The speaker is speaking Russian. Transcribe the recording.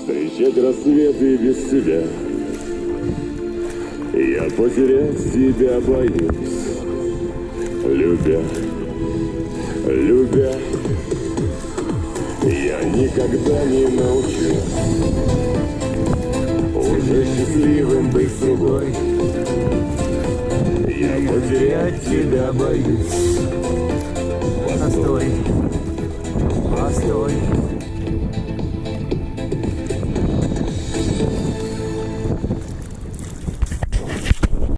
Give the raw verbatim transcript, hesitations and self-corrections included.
Встречать рассветы без тебя. Я потерять себя боюсь. Любя, любя, я никогда не научусь уже счастливым быть с тобой. Я потерять тебя боюсь. Постой, постой.